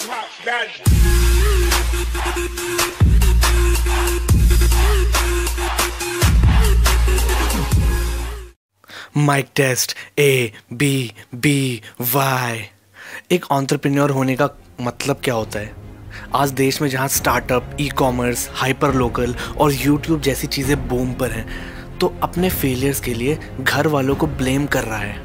Mic test ABBY। एक entrepreneur होने का मतलब क्या होता है? आज देश में जहाँ startup, e commerce, hyper local और यूट्यूब जैसी चीज़ें बूम पर हैं, तो अपने फेलियर्स के लिए घर वालों को ब्लेम कर रहा है।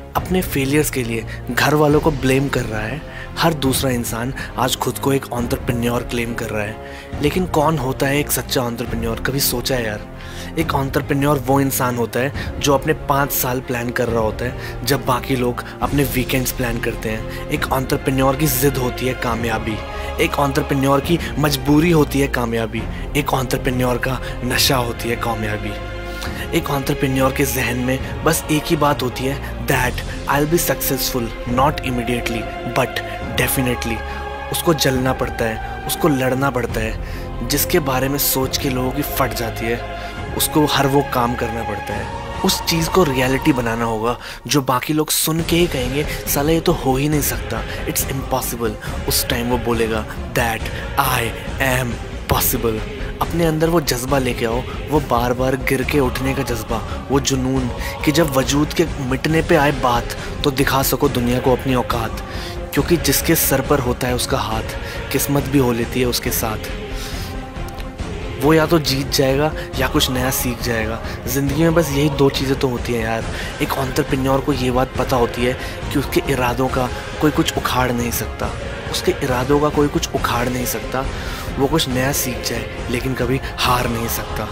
हर दूसरा इंसान आज खुद को एक एंटरप्रेन्योर क्लेम कर रहा है। लेकिन कौन होता है एक सच्चा एंटरप्रेन्योर? कभी सोचा है यार? एक एंटरप्रेन्योर वो इंसान होता है जो अपने 5 साल प्लान कर रहा होता है जब बाकी लोग अपने वीकेंड्स प्लान करते हैं। एक एंटरप्रेन्योर की जिद होती है कामयाबी, एक एंटरप्रेन्योर की मजबूरी होती है कामयाबी, एक एंटरप्रेन्योर का नशा होती है कामयाबी। एक एंटरप्रेन्योर के जहन में बस एक ही बात होती है, that I will be successful, not immediately but definitely. उसको जलना पड़ता है, उसको लड़ना पड़ता है, जिसके बारे में सोच के लोगों की फट जाती है, उसको हर वो काम करना पड़ता है। उस चीज़ को रियलिटी बनाना होगा जो बाकी लोग सुन के ही कहेंगे साला ये तो हो ही नहीं सकता, इट्स इम्पॉसिबल। उस टाइम वो बोलेगा दैट आई एम पॉसिबल। अपने अंदर वो जज्बा लेके आओ, वो बार बार गिर के उठने का जज्बा, वो जुनून कि जब वजूद के मिटने पे आए बात तो दिखा सको दुनिया को अपनी औकात। क्योंकि जिसके सर पर होता है उसका हाथ, किस्मत भी हो लेती है उसके साथ। वो या तो जीत जाएगा या कुछ नया सीख जाएगा। ज़िंदगी में बस यही 2 चीज़ें तो होती हैं यार। एक एंटरप्रेन्योर को ये बात पता होती है कि उसके इरादों का कोई कुछ उखाड़ नहीं सकता, वो कुछ नया सीख जाए लेकिन कभी हार नहीं सकता।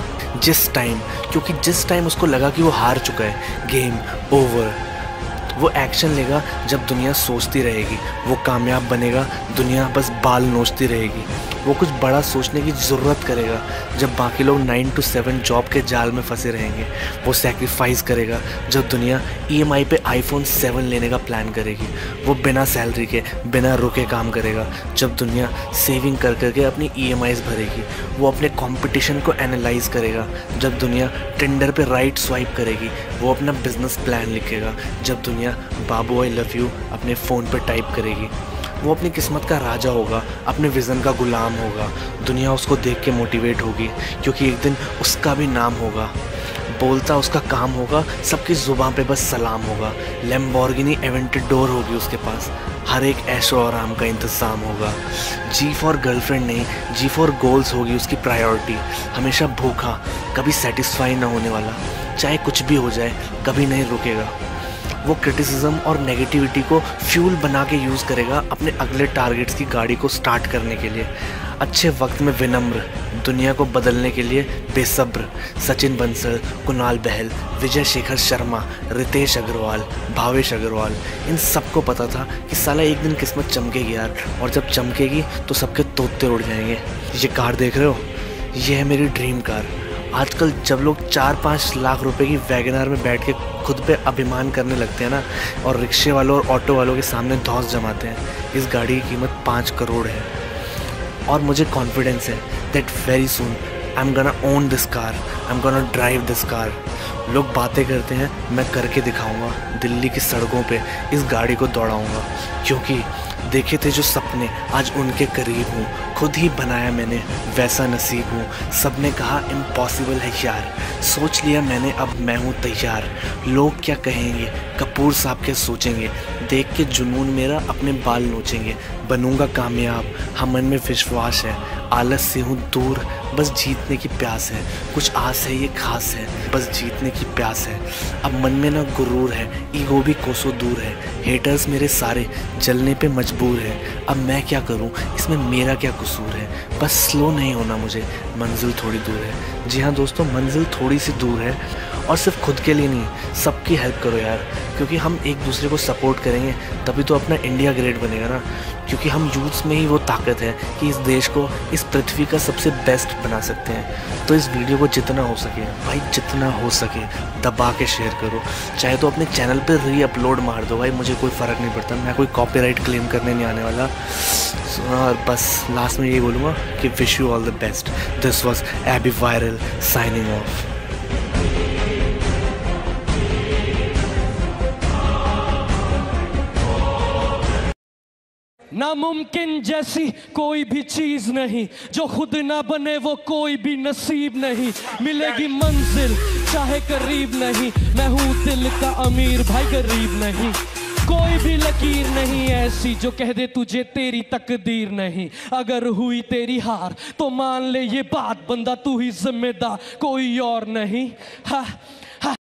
क्योंकि जिस टाइम उसको लगा कि वो हार चुका है, गेम ओवर, वो एक्शन लेगा जब दुनिया सोचती रहेगी। वो कामयाब बनेगा, दुनिया बस बाल नोचती रहेगी। वो कुछ बड़ा सोचने की ज़रूरत करेगा जब बाकी लोग 9 to 7 जॉब के जाल में फंसे रहेंगे। वो सैक्रिफाइस करेगा जब दुनिया EMI पे iPhone 7 लेने का प्लान करेगी। वो बिना सैलरी के, बिना रुके काम करेगा जब दुनिया सेविंग कर करके अपनी EMIs भरेगी। वो अपने कंपटीशन को एनालाइज करेगा जब दुनिया टिंडर पे राइट स्वाइप करेगी। वो अपना बिजनेस प्लान लिखेगा जब दुनिया बाबू आई लव यू अपने फ़ोन पर टाइप करेगी। वो अपनी किस्मत का राजा होगा, अपने विज़न का गुलाम होगा। दुनिया उसको देख के मोटिवेट होगी क्योंकि एक दिन उसका भी नाम होगा। बोलता उसका काम होगा, सबकी ज़ुबान पे बस सलाम होगा। लैम्बोर्गिनी एवेंटेडोर होगी उसके पास, हर एक ऐशो आराम का इंतज़ाम होगा। G फॉर गर्लफ्रेंड नहीं, G फॉर गोल्स होगी उसकी प्रायोरिटी। हमेशा भूखा, कभी सेटिस्फाई ना होने वाला, चाहे कुछ भी हो जाए कभी नहीं रुकेगा। वो क्रिटिसिज्म और नेगेटिविटी को फ्यूल बना के यूज़ करेगा अपने अगले टारगेट्स की गाड़ी को स्टार्ट करने के लिए। अच्छे वक्त में विनम्र, दुनिया को बदलने के लिए बेसब्र। सचिन बंसल, कुणाल बहल, विजय शेखर शर्मा, रितेश अग्रवाल, भावेश अग्रवाल, इन सबको पता था कि साला एक दिन किस्मत चमकेगी यार, और जब चमकेगी तो सबके तोते उड़ जाएंगे। ये कार देख रहे हो, ये है मेरी ड्रीम कार। आजकल जब लोग 4-5 लाख रुपए की वैगनआर में बैठ के खुद पे अभिमान करने लगते हैं ना, और रिक्शे वालों और ऑटो वालों के सामने धौंस जमाते हैं, इस गाड़ी की कीमत 5 करोड़ है। और मुझे कॉन्फिडेंस है that very soon I am gonna own this car, I am gonna drive this car. लोग बातें करते हैं, मैं करके दिखाऊंगा। दिल्ली की सड़कों पे इस गाड़ी को दौड़ाऊंगा, क्योंकि देखे थे जो सपने आज उनके करीब हूँ। खुद ही बनाया मैंने, वैसा नसीब हूँ। सबने कहा इम्पॉसिबल है यार, सोच लिया मैंने अब मैं हूँ तैयार। लोग क्या कहेंगे, कपूर साहब क्या सोचेंगे, देख के जुनून मेरा अपने बाल नोचेंगे। बनूंगा कामयाब, हम मन में विश्वास है। आलस से हूँ दूर, बस जीतने की प्यास है। कुछ आस है ये खास है, बस जीतने की प्यास है। अब मन में ना गुरूर है, ईगो भी कोसों दूर है। हेटर्स मेरे सारे जलने पे मजबूर है। अब मैं क्या करूं, इसमें मेरा क्या कसूर है। बस स्लो नहीं होना मुझे, मंजिल थोड़ी दूर है। जी हाँ दोस्तों, मंजिल थोड़ी सी दूर है, और सिर्फ खुद के लिए नहीं, सबकी हेल्प करो यार। क्योंकि हम एक दूसरे को सपोर्ट करेंगे तभी तो अपना इंडिया ग्रेट बनेगा ना। क्योंकि हम यूथ्स में ही वो ताकत है कि इस देश को, इस पृथ्वी का सबसे बेस्ट बना सकते हैं। तो इस वीडियो को जितना हो सके भाई, जितना हो सके दबा के शेयर करो। चाहे तो अपने चैनल पर री अपलोड मार दो भाई, मुझे कोई फ़र्क नहीं पड़ता। मैं कोई कॉपीराइट क्लेम करने नहीं आने वाला। और बस लास्ट में ये बोलूँगा कि wish you all the best. This was AB viral signing off. नामुमकिन जैसी कोई भी चीज नहीं, जो खुद ना बने वो कोई भी नसीब नहीं। मिलेगी मंजिल चाहे करीब नहीं, मैं हूँ दिल का अमीर भाई गरीब नहीं। कोई भी लकीर नहीं ऐसी जो कह दे तुझे तेरी तकदीर नहीं। अगर हुई तेरी हार तो मान ले ये बात, बंदा तू ही जिम्मेदार कोई और नहीं। हाँ